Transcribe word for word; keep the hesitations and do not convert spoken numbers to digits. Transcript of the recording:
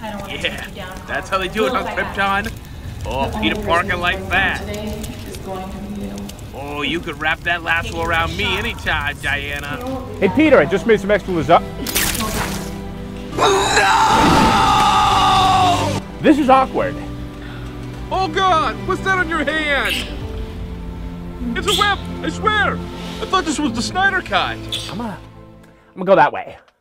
I don't want to Yeah, take you down. that's how they do it on Krypton. Oh, Peter Parker like that. Is going to be you. Oh, you could wrap that lasso around me anytime, Diana. Hey, Peter, I just made some extra lasagna. No! This is awkward. Oh God, what's that on your hand? It's a web, I swear. I thought this was the Snyder Cut. I'm gonna, I'm gonna go that way.